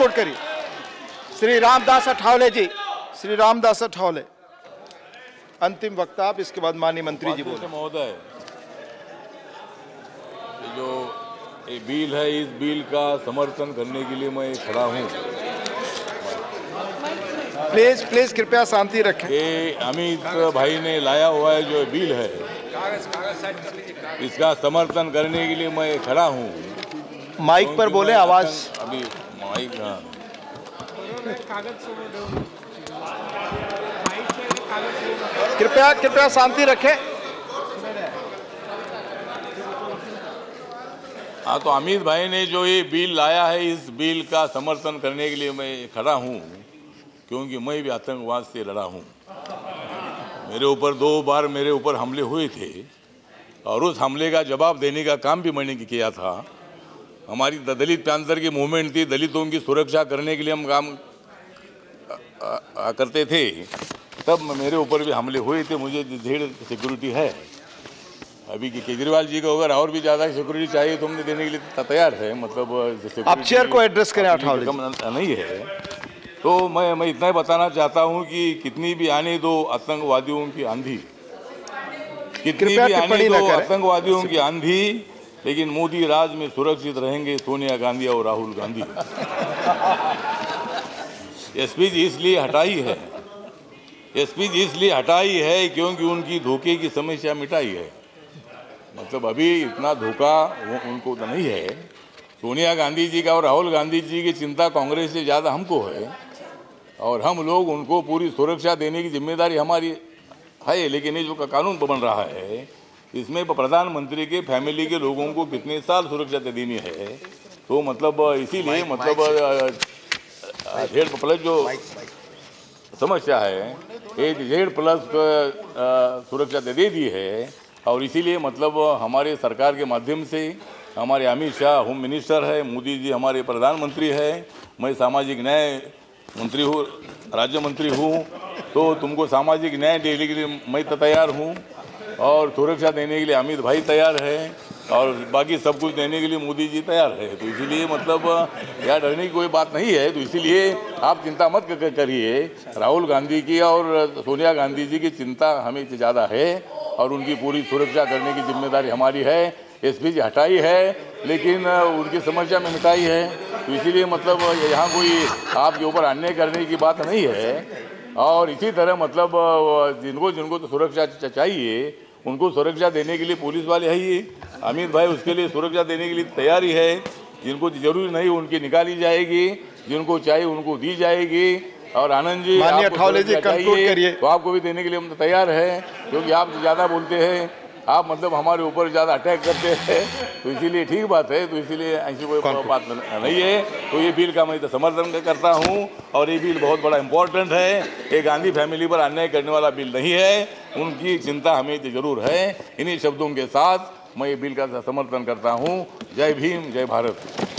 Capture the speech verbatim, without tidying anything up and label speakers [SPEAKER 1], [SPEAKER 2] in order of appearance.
[SPEAKER 1] Conclude करिए। श्री रामदास अठावले जी, श्री रामदास अठावले अंतिम वक्ता आप, इसके बाद माननीय मंत्री जी बोले।
[SPEAKER 2] महोदय, जो ये बिल है, इस बिल का समर्थन करने के लिए मैं खड़ा हूँ।
[SPEAKER 1] प्लीज प्लीज कृपया शांति रखें।
[SPEAKER 2] ये अमित भाई ने लाया हुआ है जो बिल है, इसका समर्थन करने के लिए मैं खड़ा हूँ।
[SPEAKER 1] माइक पर बोले, आवाज
[SPEAKER 2] अभी माइक। हाँ,
[SPEAKER 1] कृपया कृपया शांति रखें।
[SPEAKER 2] हाँ, तो अमित भाई ने जो ये बिल लाया है, इस बिल का समर्थन करने के लिए मैं खड़ा हूँ, क्योंकि मैं भी आतंकवाद से लड़ा हूँ। मेरे ऊपर दो बार मेरे ऊपर हमले हुए थे और उस हमले का जवाब देने का काम भी मैंने किया था। हमारी दलित पैंथर की मूवमेंट थी, दलितों की सुरक्षा करने के लिए हम काम आ, आ, करते थे। तब मेरे ऊपर भी हमले हुए थे, मुझे ढेर सिक्योरिटी है। अभी केजरीवाल जी को अगर और भी ज़्यादा सिक्योरिटी चाहिए तो हमने देने के लिए तैयार है। मतलब
[SPEAKER 1] आप चेयर को एड्रेस करें, अठावले जी।
[SPEAKER 2] नहीं है तो मैं मैं इतना ही बताना चाहता हूं कि कितनी भी आने दो आतंकवादियों की आंधी, कितनी भी आने दो आतंकवादियों की आंधी, लेकिन मोदी राज में सुरक्षित रहेंगे सोनिया गांधी और राहुल गांधी। एसपी जी इसलिए हटाई है, एसपी जी इसलिए हटाई है क्योंकि उनकी धोखे की समस्या मिटाई है। मतलब अभी इतना धोखा उनको तो नहीं है। सोनिया गांधी जी का और राहुल गांधी जी की चिंता कांग्रेस से ज़्यादा हमको है और हम लोग उनको पूरी सुरक्षा देने की जिम्मेदारी हमारी है। लेकिन ये जो कानून बन रहा है, इसमें प्रधानमंत्री के फैमिली के लोगों को कितने साल सुरक्षा देनी है। तो मतलब इसीलिए मतलब जेड प्लस जो समस्या है, एक जेड प्लस सुरक्षा दे दी है। और इसीलिए मतलब हमारे सरकार के माध्यम से हमारे अमित शाह होम मिनिस्टर है, मोदी जी हमारे प्रधानमंत्री है, मैं सामाजिक न्याय मंत्री हूँ, राज्य मंत्री हूँ, तो तुमको सामाजिक न्याय देने के लिए मैं तो तैयार हूँ और सुरक्षा देने के लिए अमित भाई तैयार है और बाकी सब कुछ देने के लिए मोदी जी तैयार है। तो इसीलिए मतलब यहाँ डरने की कोई बात नहीं है। तो इसीलिए आप चिंता मत करिए। राहुल गांधी की और सोनिया गांधी जी की चिंता हमें ज़्यादा है और उनकी पूरी सुरक्षा करने की जिम्मेदारी हमारी है। एसपी जी हटाई है लेकिन उनकी समस्या में मिटाई है। तो इसीलिए मतलब यहाँ कोई आपके ऊपर अन्याय करने की बात नहीं है। और इसी तरह मतलब जिनको जिनको तो सुरक्षा चाहिए उनको सुरक्षा देने के लिए पुलिस वाले है ही। अमित भाई उसके लिए सुरक्षा देने के लिए तैयारी है। जिनको जरूरी नहीं उनकी निकाली जाएगी, जिनको चाहिए उनको दी जाएगी। और आनंद जी,
[SPEAKER 1] माननीय अठावले जी कंक्लूड करिए।
[SPEAKER 2] तो आपको भी देने के लिए हम तैयार हैं, क्योंकि आप ज़्यादा बोलते हैं, आप मतलब हमारे ऊपर ज़्यादा अटैक करते हैं। तो इसीलिए ठीक बात है, तो इसीलिए ऐसी कोई बात नहीं है। तो ये बिल का मैं तो समर्थन करता हूँ और ये बिल बहुत बड़ा इम्पोर्टेंट है। ये गांधी फैमिली पर अन्याय करने वाला बिल नहीं है, उनकी चिंता हमें जरूर है। इन्हीं शब्दों के साथ मैं ये बिल का समर्थन करता हूँ। जय भीम, जय भारत।